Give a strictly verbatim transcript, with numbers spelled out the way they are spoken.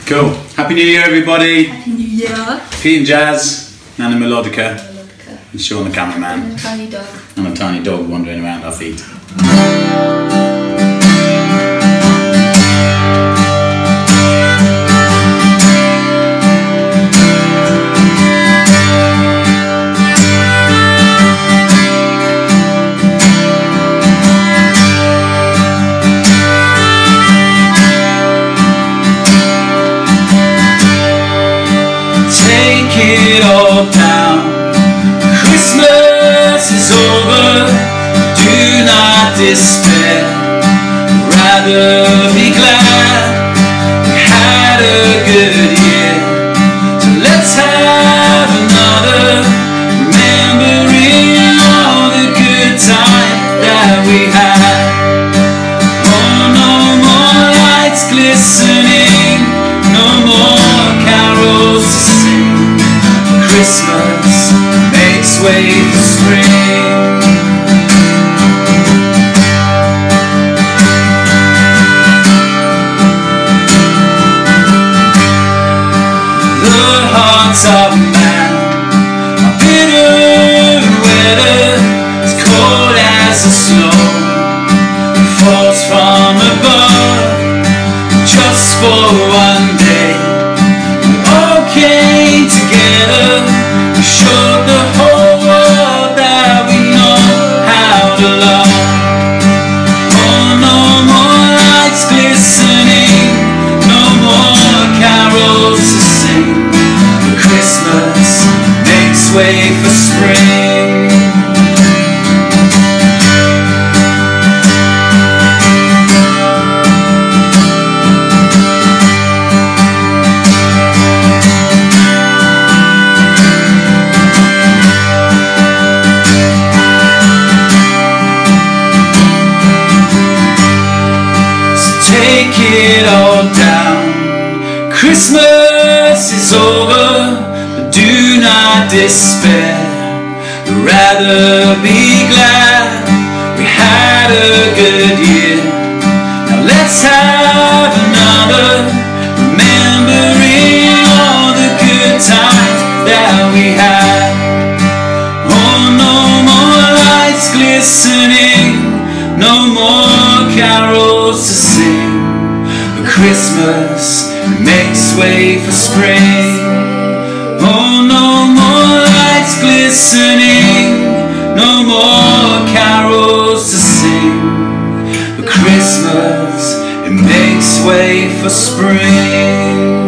Cool. Happy New Year, everybody. Happy New Year. Pete and Jazz, and a melodica. melodica. And Sean, the cameraman. And a tiny dog. And a tiny dog wandering around our feet. It all down. Christmas is over. Do not despair. Rather be glad we had a good year. So let's have another, remembering all the good times that we had. Oh, no more lights glistening, no more carols to sing. Christmas makes way for spring. The hearts of man are bitter and weather, as cold as the snow that falls from above. Just for one day we all came together. Showed the whole world that we know how to love. Oh, no more lights glistening, no more carols to sing. But Christmas makes way for spring. Take it all down. Christmas is over, but do not despair. Rather be glad we had a good year. Now let's have another, remembering all the good times that we had. Oh, no more lights glistening, no more carols to sing. Christmas makes way for spring. Oh, no more lights glistening, no more carols to sing. But Christmas, it makes way for spring.